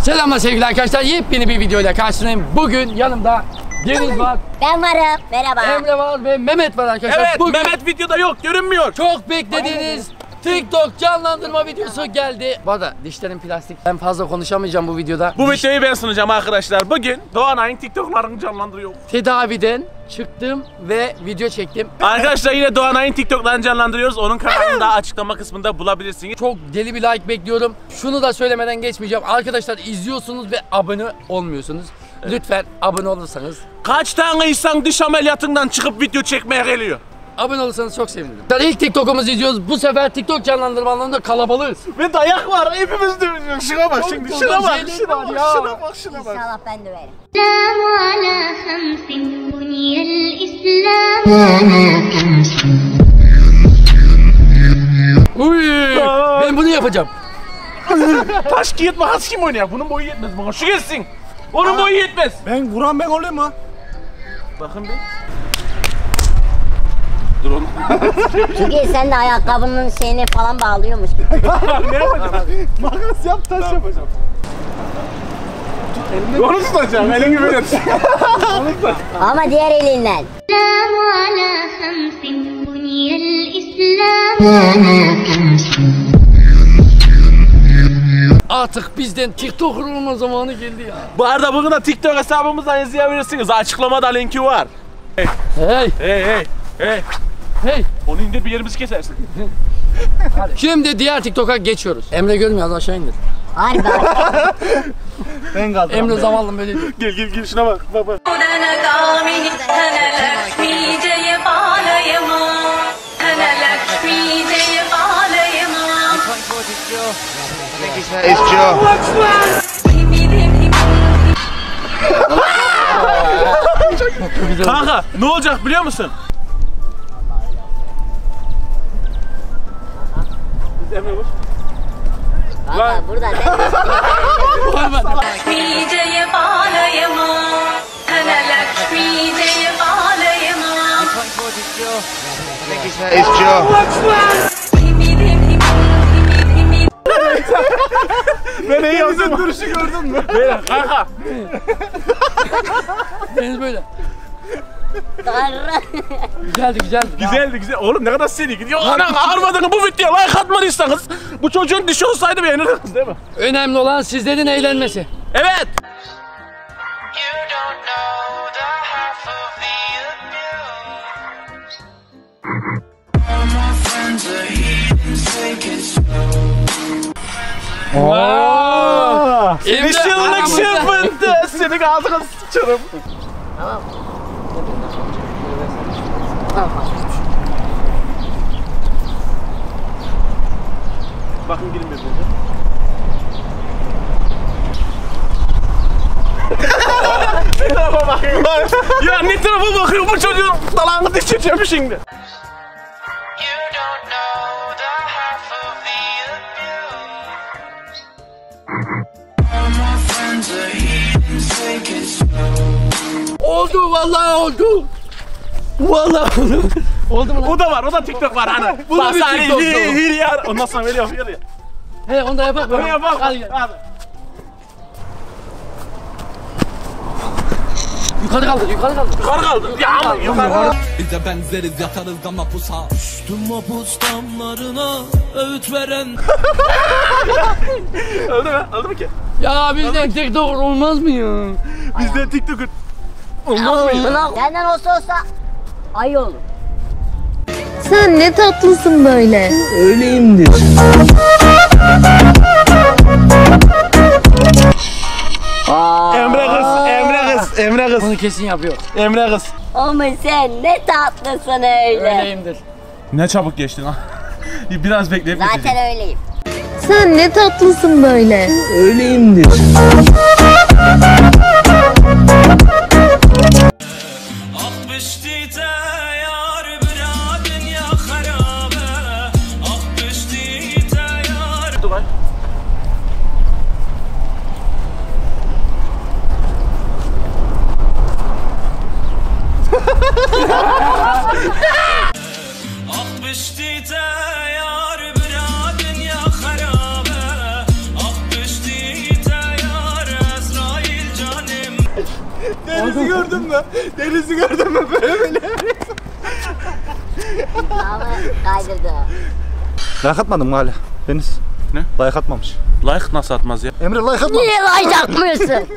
Selamlar sevgili arkadaşlar, yepyeni bir videoyla karşınızdayım. Bugün yanımda Deniz var. Ben varım, merhaba. Emre var ve Mehmet var arkadaşlar. Evet, bugün Mehmet videoda yok, görünmüyor. Çok beklediğiniz TikTok canlandırma videosu geldi. Bu arada dişlerim plastik. Ben fazla konuşamayacağım bu videoda. Bu videoyu ben sunacağım arkadaşlar. Bugün Doğanay'ın TikTok'larını canlandırıyor. Tedaviden çıktım ve video çektim. Arkadaşlar yine Doğanay'ın TikTok'larını canlandırıyoruz. Onun kanalını da açıklama kısmında bulabilirsiniz. Çok deli bir like bekliyorum. Şunu da söylemeden geçmeyeceğim. Arkadaşlar izliyorsunuz ve abone olmuyorsunuz. Lütfen abone olursanız. Kaç tane insan diş ameliyatından çıkıp video çekmeye geliyor? Abone olursanız çok sevinirim. İlk TikTok'umuzu izliyoruz. Bu sefer TikTok canlandırmalarında kalabalığız. Ve dayak var. Hepimiz dövüyoruz. Şuna bak şimdi. Şuna bak. Şuna bak. Şuna bak. Şuna bak. İnşallah ben döverim. Uy, ben bunu yapacağım. Taş kağıt makas kim oynuyor? Bunun boyu yetmez bana. Şu gelsin. Onun boyu yetmez. Ben vuran ben olayım mı? Bakın bir. Dur oğlum. Çünkü sen de ayakkabının şeyini falan bağlıyormuş gibi. Ne yapacağım? Makas yap, taş yapacağım. Onu tutacağım. Elini böyle tut. Ama diğer elinden. Artık bizden TikToker olma zamanı geldi ya. Bu arada bugün de TikTok hesabımızdan izleyebilirsiniz. Açıklamada linki var. Hey. Hey hey hey. Hey. Onu indir bir yerimizi kesersin. Şimdi diğer TikTok'a geçiyoruz. Emre görmüyor, az aşağı indir. Harbi. Ben kaldım. Emre zavallım böyle diyor. Gel şuna bak. Bak bak. Kanka ne olacak biliyor musun? Emre boş. Valla burada ne? Ben iyi yaptım. Duruşu gördün mü? Beyler kanka. Deniz böyle. Güzeldi. Güzeldi. Oğlum ne kadar seri gidiyor. Anan ağırmadığını bu videoya like atmadıysanız bu çocuğun dişi olsaydı beğenirdiniz değil mi? Önemli olan sizlerin eğlenmesi. Evet. Emre Işınlık aramızda. çırpıntı. Senin ağzına sıçarım. Tamam. Bakın gelin birbirine. Ne tarafa bakıyor? Ya ne tarafa bakıyor bu çocuğun dalağını dişeceğim şimdi. Oldu vallahi oldu. Vallahi oldu. Oldu mu lan? O da var, o da TikTok var hani. Bu da bir TikTok. Hilyar. Ondan sonra böyle yapıyor ya. He onu da yapak. Onu yapalım. Hadi gel. Hadi. Yukarı kaldır. Yukarı kaldı. Ya ama yukarı kaldı. Bize benzeriz yatarız ama pusa. Düştüm mapus damlarına öğüt veren. Öldü mü? Öldü mü ki? Ya bizden TikToker olmaz mı ya? Bizde TikTok'un olmaz mı ya? Senden olsa ayı olur. Sen ne tatlısın böyle. Öyleyimdir. Emre kız. Bunu kesin yapıyor. Emre kız. Ama sen ne tatlısın öyle. Öyleyimdir. Ne çabuk geçtin ha. Biraz bekleyip Zaten öyleyim. Sen ne tatlısın böyle. Öyleyimdir. Deniz'i gördün mü? Deniz'i gördün mü? Böyle. Ama kaydırdı. Like atmadın mı hala? Deniz. Ne? Like atmamış. Like nasıl atmaz ya? Emre like atmamış. Niye like atmıyorsun?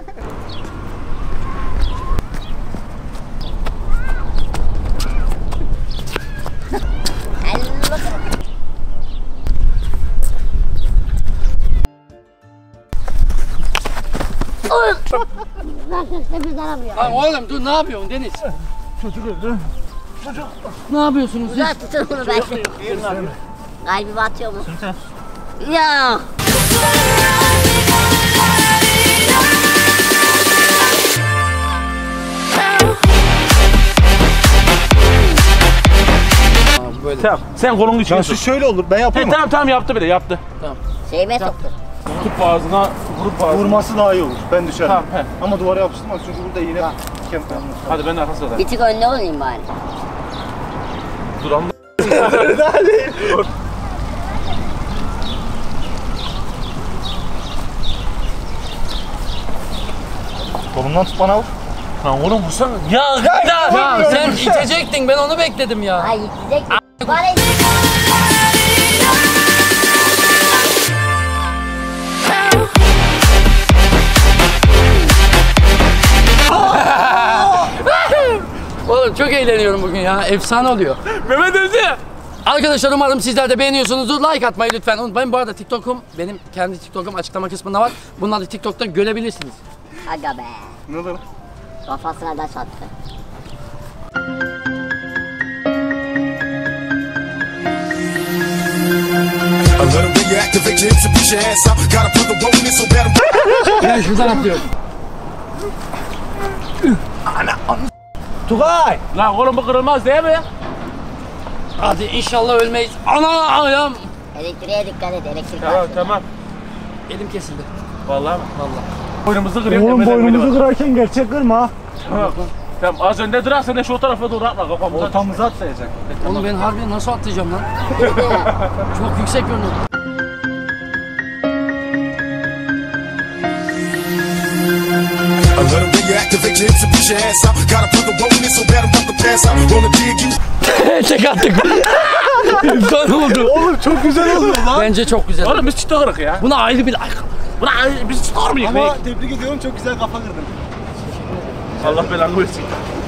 Lan oğlum dur ne yapıyorsun Deniz? Ne yapıyorsunuz siz? Uzak tutun bunu ben. Kalbime atıyor mu? Ya. Böyle. Tamam. Sen kolunu içine Ya şu sok. şöyle olur. Ben yapamam. Tamam yaptı bile yaptı. Şeyime soktu. Tutup ağzına vurup ağzına. Vurması daha iyi olur. Ben düşerim. Tamam, he. Ama duvara yapıştırmaz çünkü burada yine kem kalmış. Hadi ben de arkasına da. Bir tık önüne olayım bari. Duran Kolumdan tut bana vur. Lan oğlum vursana. Ya Ya sen itecektin ben onu bekledim ya. Ay gidecek. Bana Oğlum çok eğleniyorum bugün ya. Efsane oluyor. Mehmet Özü. Arkadaşlar umarım sizler de beğeniyorsunuzdur. Like atmayı lütfen unutmayın. Bu arada TikTok'um, benim kendi TikTok'um açıklama kısmında var. Bunları TikTok'ta görebilirsiniz. Aga be. Ne olur? Kafasına da çattı. I let him reactivate your hips and put your ass out. Gotta put the roll in it so bad Ben şuradan atlıyorum. Tugay! Lan oğlum bu kırılmaz değil mi? Hadi inşallah ölmeyiz. Ana ayağım. Elektriğe dikkat et. Elektrik Tamam var. tamam. Elim kesildi. Vallahi mi? Vallahi. Boynumuzu kırıyorum. Oğlum Mehmet Özü boynumuzu bak. kırarken gerçek kırma. Tamam. Tamam az önde durak sen de şu tarafa doğru atla kafamıza. Ortamıza atlayacak. Oğlum ben harbi nasıl atlayacağım lan? Çok yüksek görünüyor. I let him reactivate your hips and put your ass out. Gotta put the roll in it so bad I'm about to pass out. Wanna dig you. Tek attık. Efsane oldu. Oğlum çok güzel oluyor lan. Bence çok güzel. Oğlum biz çıta kırık ya. Buna ayrı bir like. Buna biz çıta mıyız? Ama tebrik ediyorum çok güzel kafa kırdın. Allah belanı versin.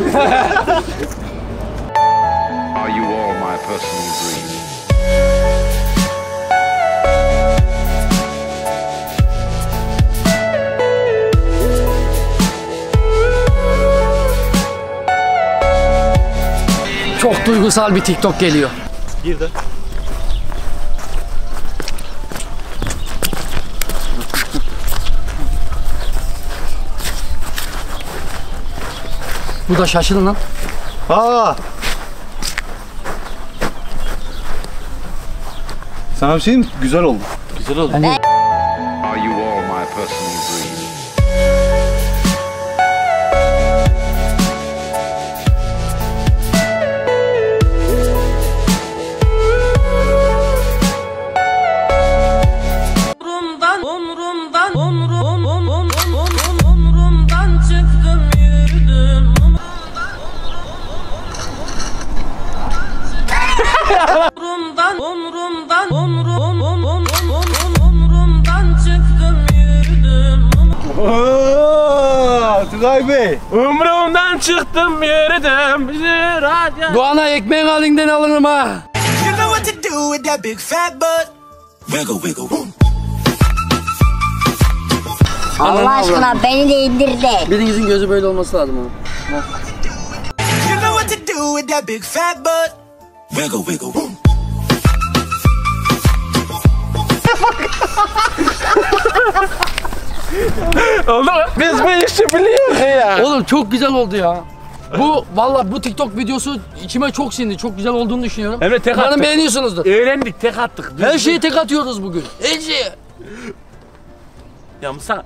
Are you all my personal dreams? Çok duygusal bir TikTok geliyor. Bir de. Bu da şaşırın lan. Aa! Sana bir şey diyeyim mi? Güzel oldu. Güzel oldu. Are you all my personal dreams? Umrumdan çıktım yürüdüm. Umrumdan çıktım yürüdüm. Ooo! Tugay Bey! Umrumdan çıktım yürüdüm. Doğan'a ekmeğin halinden alırım ha. You know what to do with that big fat butt. Wiggle wiggle woo. Allah aşkına beni de indir de. Birinizin gözü böyle olması lazım ama. You know what to do with that big fat butt. Wiggle wiggle woo. Oldu mu? Biz bu işi biliyoruz ya. Oğlum çok güzel oldu ya. Bu vallahi bu TikTok videosu içime çok sindi. Çok güzel olduğunu düşünüyorum. Evet, tek Umarım attık. beğeniyorsunuzdur. Eğlendik tek attık. Her şeyi tek atıyoruz bugün. Her şeyi. Ya Musa.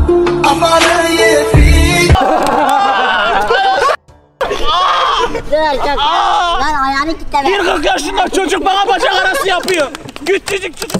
Dur deme. 40 yaşında çocuk bana bacak arası yapıyor. Küçücük çocuk.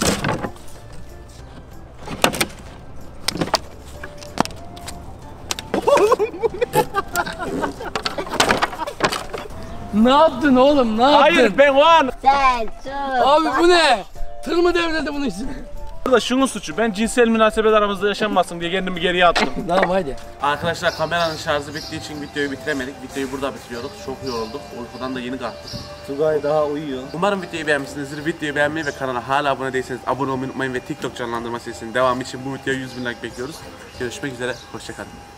Ne yaptın oğlum? Ne yaptın? Hayır ben o an. Sen sus. Abi bu ne? Tır mı devrildi bunun için? Burada şunun suçu. Ben cinsel münasebet aramızda yaşanmasın diye kendimi geriye attım. Tamam hadi. Arkadaşlar kameranın şarjı bittiği için videoyu bitiremedik. Videoyu burada bitiriyorduk. Çok yorulduk. Uykudan da yeni kalktık. Tugay daha uyuyor. Umarım videoyu beğenmişsinizdir. Videoyu beğenmeyi ve kanala hala abone değilseniz abone olmayı unutmayın ve TikTok canlandırma serisinin devamı için bu videoya 100.000 like bekliyoruz. Görüşmek üzere. Hoşçakalın.